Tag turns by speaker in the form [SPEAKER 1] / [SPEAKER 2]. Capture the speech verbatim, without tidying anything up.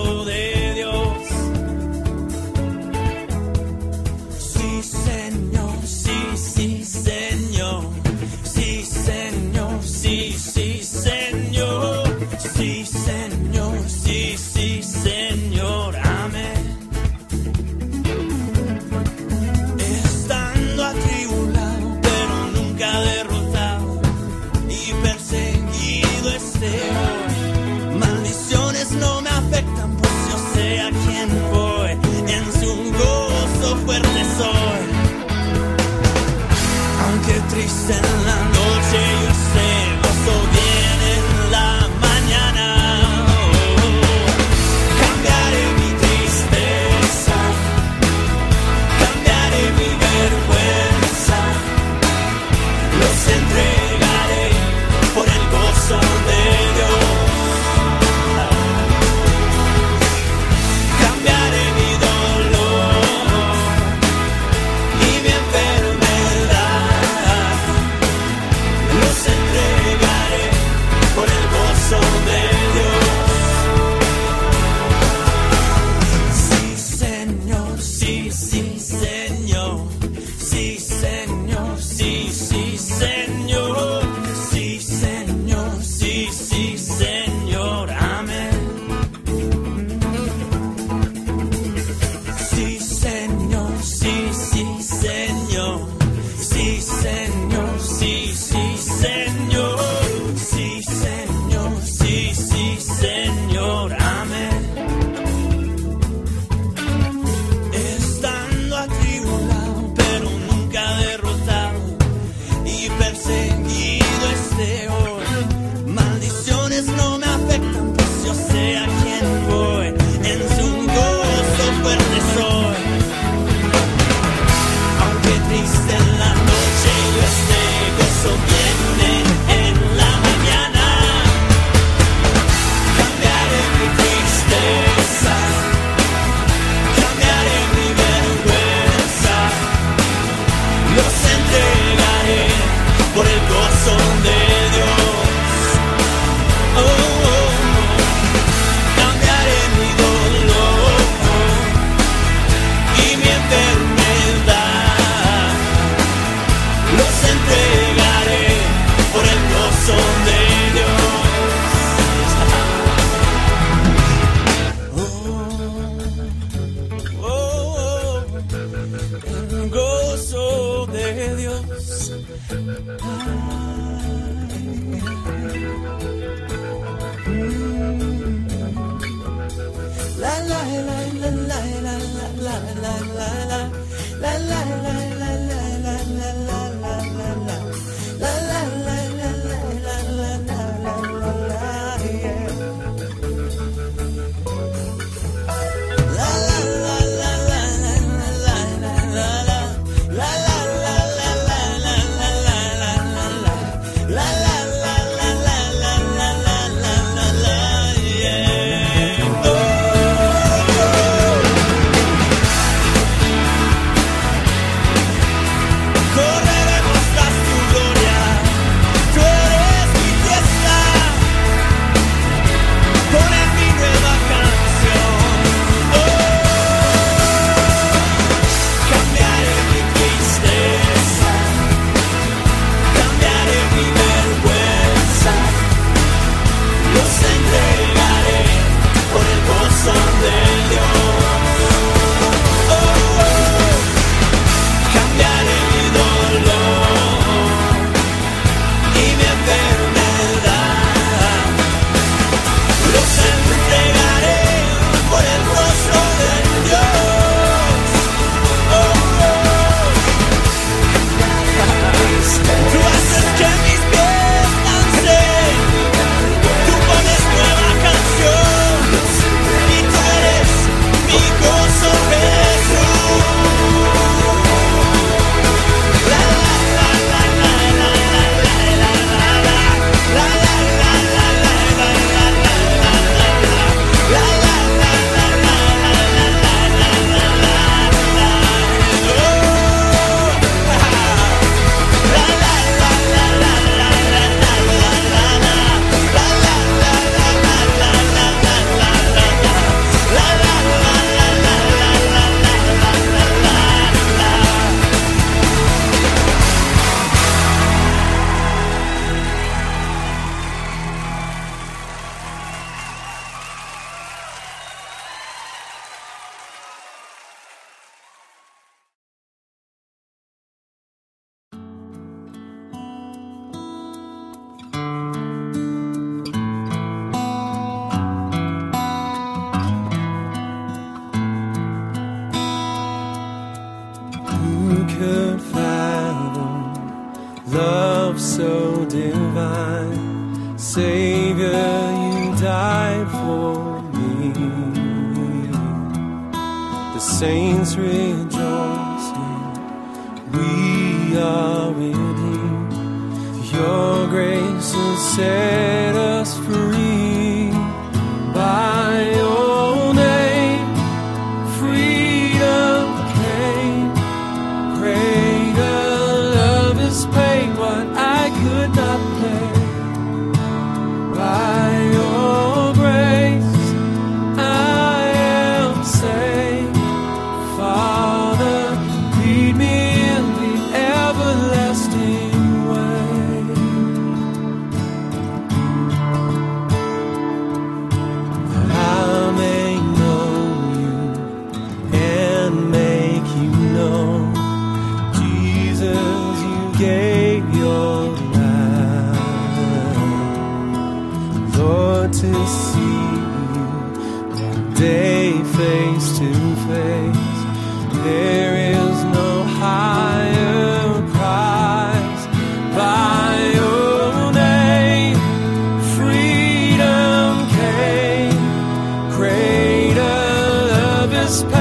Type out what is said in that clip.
[SPEAKER 1] gozo de Dios. Sí, Señor, sí, sí, Señor. Sí, Señor, sí, sí, Señor. Sí, Señor, sí, sí, Señor. Amén. Estando atribulado, pero nunca derrotado y perseguido estoy. Maldiciones no me afectan, pues yo sé a quién voy. En su gozo fuerte soy. Aunque triste en la noche, yo sé, gozo viene en la mañana. Oh, cambiaré mi tristeza, cambiaré mi vergüenza. Los entregaré por el gozo de Dios. Cambiaré mi dolor y mi enfermedad. Los entregaré por el gozo de Dios. Sí, Señor, sí, sí, Señor. Sí, Señor, sí, sí, Señor. Sí, Señor, sí, sí, Señor. Amén. Sí, Señor, sí, sí, Señor. Sí, Señor, sí, sí, Señor. Sí, Señor, sí, sí, Señor. Amén. Estando atribulado, pero nunca derrotado y perseguido esté hoy. Maldiciones no me afectan, pues yo sé a quién voy. En su gozo fuerte soy. Aunque triste en la noche yo esté, gozo viene en la mañana. Cambiaré mi tristeza, cambiaré mi vergüenza. Los entregaré por el gozo de Dios. Oh, oh, oh. Cambiaré mi dolor y mi enfermedad. Los entregaré por el gozo de Dios. Oh, oh, oh. El gozo de Dios. La la la la la la la la la la la la la la la la
[SPEAKER 2] so divine. Savior, you died for me. The saints rejoicing, we are redeemed. Your grace has set us free. By your name, freedom came. Greater love is paid what I could not pay. By your grace, I am saved. Father, lead me in the everlasting way. That I may know you and make you known. Jesus, you gave your life, Lord, to see you one day face to face. There is no higher price. By your name, freedom came. Greater love is